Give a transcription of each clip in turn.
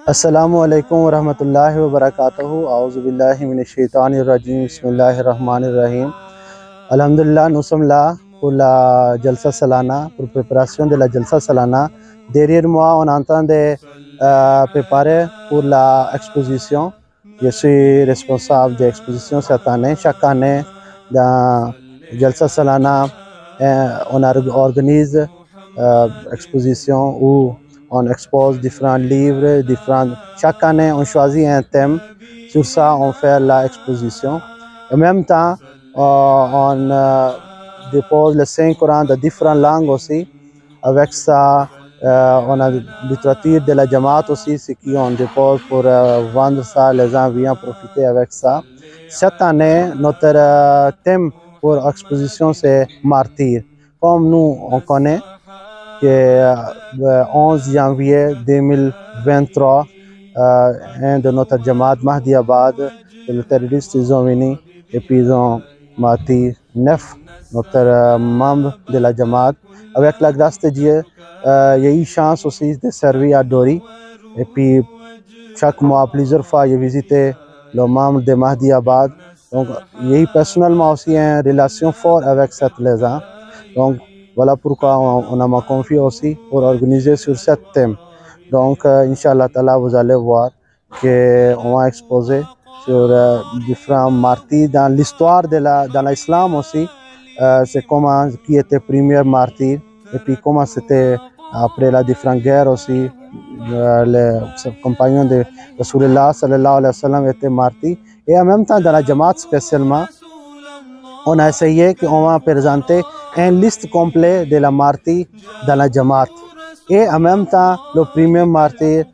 अस्सलामुअलैकुम वरहमतुल्लाहि वबरकातुहू। औज़ु बिल्लाहि मिनश्शैतानिर्रजीम। बिस्मिल्लाहिर्रहमानिर्रहीम। Alhamdulillah, nous sommes là pour la Jalsa Salana, pour préparation de la Jalsa Salana. Derrière moi, on est en train de préparer pour l'exposition. Je suis responsable de l'exposition cette année. Chaque année, dans Jalsa Salana, on organise exposition où on expose différents livres, chaque année on choisit un thème, sur ça on fait l'exposition. En même temps, on dépose le Saint-Coran de différentes langues aussi. Avec ça, on a la littérature de la Jamaat aussi, ce qu'on dépose pour vendre ça, les gens viennent profiter avec ça. Cette année, notre thème pour l'exposition c'est martyr. Comme nous on connaît que le 11 janvier 2023, un de notre Jamaat Mahdi Abad, les terroristes ils ont venu et puis ils ont maté 9 notre membres de la Jamaat. Avec la grâce de Dieu, il y a eu chance aussi de servir à Dori. Et puis chaque mois, plusieurs fois, j'ai visité le membre de Mahdi Abad. Donc il y a eu personnellement aussi une relation forte avec cette légion. Donc voilà pourquoi on m'a confié aussi pour organiser sur ce thème. Donc, Inch'Allah Ta'ala, vous allez voir qu'on va exposer sur différents martyrs dans l'histoire dans l'islam aussi. C'est comment qui était le premier martyr et puis comment c'était après la différentes guerres aussi. Les compagnons de Rasulullah sallallahu alayhi wa sallam étaient martyrs. Et en même temps, dans la Jamaat spécialement, on a essayé qu'on va présenter une liste complète de la martyrs dans la Jamaat. Et en même temps, le premier martyr,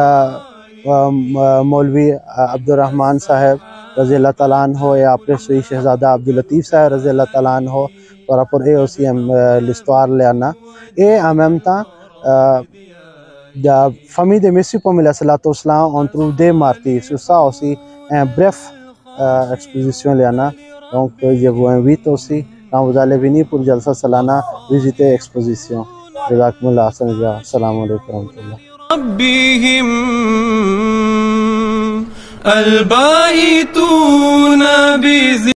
Maulvi Abdurrahman Sahib, Raziyallahu Ta'ala anhu, et après celui Shehzada Abdul Latif Sahib, Raziyallahu Ta'ala anhu, par rapport à aussi l'histoire léana. Et en même temps, la famille de Messie Poumil Islam, on trouve des martyrs. Sur ça aussi, un bref exposition léana. Donc, je vous invite aussi, quand vous allez venir pour Jalsa Salana, visiter l'exposition. Assalamu alaikum wa rahmatullah.